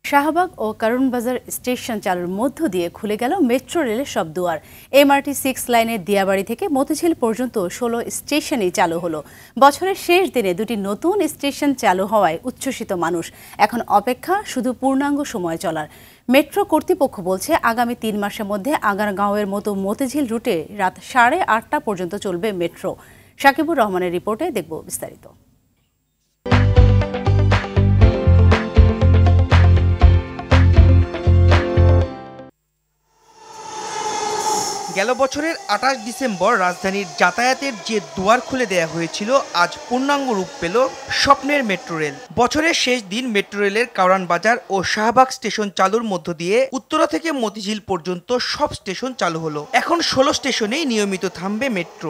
শাহবাগ ও Karwan Bazar station চালুর মধ্য দিয়ে খুলে গেল মেট্রো রেলের সব দুয়ার। MRT-6 লাইনের দিয়াবাড়ি থেকে মতিঝিল পর্যন্ত 16 স্টেশনই চালু হলো। বছরের শেষ দিনে দুটি নতুন স্টেশন চালু হওয়ায় উচ্ছ্বসিত মানুষ। এখন অপেক্ষা শুধু পূর্ণাঙ্গ সময় চলার। মেট্রো কর্তৃপক্ষ বলছে আগামী 3 মাসের মধ্যে আগারগাঁওয়ের মতো মতিঝিল রুটে রাত 8:30 পর্যন্ত চলবে মেট্রো। সাকিবুর রহমানের রিপোর্টে দেখব বিস্তারিত। গেল বছরের 28 ডিসেম্বর রাজধানীর যাতায়াতের যে দুয়ার খুলে দেয়া হয়েছিল, আজ পূর্ণাঙ্গ রূপ পেল স্বপ্নের মেট্রো রেল। বছরের শেষ দিন মেট্রো রেলের কারওয়ানবাজার ও শাহবাগ স্টেশন চালুর মধ্য দিয়ে উত্তরা থেকে মতিঝিল পর্যন্ত সব স্টেশন চালু হলো। এখন 16 স্টেশনেই নিয়মিত থামবে মেট্রো।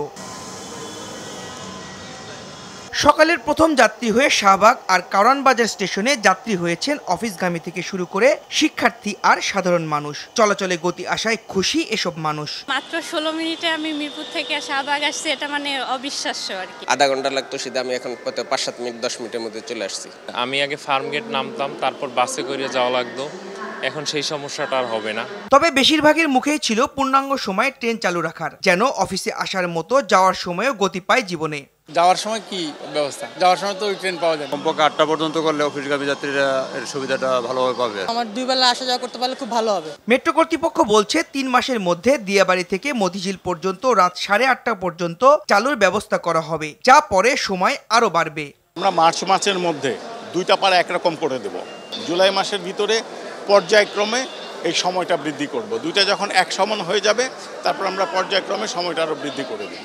সকালের প্রথম যাত্রী হয়ে শাহবাগ আর কারওয়ানবাজার স্টেশনে যাত্রী হয়েছেন অফিসগামী থেকে শুরু করে শিক্ষার্থী আর সাধারণ মানুষ। চলাচলে গতি আসায় খুশি এসব মানুষ। মাত্র 16 মিনিটে আমি মিরপুর থেকে শাহবাগ আসছি, এটা মানে অবিশ্বাস্য আর কি। আধা ঘন্টা লাগতো, সেটা আমি এখন 5-7 মিনিট 10 মিনিটের মধ্যে চলে আসছি। আমি আগে ফার্মগেট নামতাম, তারপর বাসে করে যাওয়া লাগতো। এখন সেই সমস্যাটা আর হবে না। তবে বেশিরভাগের মুখেই ছিল পূর্ণাঙ্গ সময় ট্রেন চালু রাখার, যেন অফিসে আসার মতো যাওয়ার সময়ও গতি পায় জীবনে। যাওয়ার সময় কি ব্যবস্থা? যাওয়ার সময় তো ওই ট্রেন পাওয়া যায়। কমপক্ষে 8টা পর্যন্ত করলে অফিসগামী যাত্রীরা এর সুবিধাটা ভালোভাবে পাবে। আমার 2 বেলা আসা যাওয়া করতে পারলে খুব ভালো হবে। মেট্রো কর্তৃপক্ষ বলছে 3 মাসের মধ্যে দিয়াবাড়ি থেকে মতিঝিল পর্যন্ত রাত 8:30 পর্যন্ত চালুর ব্যবস্থা করা হবে, যা পরে সময় আরো বাড়বে। আমরা মার্চ মাসের মধ্যে 2টা পারা একরকম করে দেব। জুলাই মাসের ভিতরে পর্যায়ক্রমে এই সময়টা বৃদ্ধি করব। 2টা যখন এক সমান হয়ে যাবে, তারপর আমরা পর্যায়ক্রমে সময়টা আরো বৃদ্ধি করে দেব।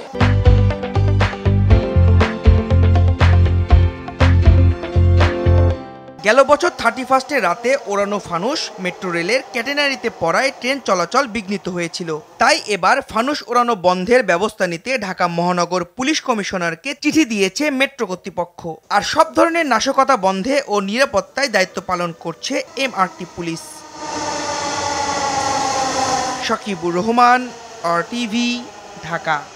গেল বছর 31 রাতে ওড়ানো ফানুস মেট্রো রেলের ক্যাটেনারিতে পড়ায় ট্রেন চলাচল বিঘ্নিত হয়েছিল। তাই এবার ফানুস ওড়ানো বন্ধের ব্যবস্থা নিতে ঢাকা মহানগর পুলিশ কমিশনারকে চিঠি দিয়েছে মেট্রো কর্তৃপক্ষ। আর সব ধরনের নাশকতা বন্ধে ও নিরাপত্তায় দায়িত্ব পালন করছে MRT পুলিশ। সাকিবুর রহমান, RTV, ঢাকা।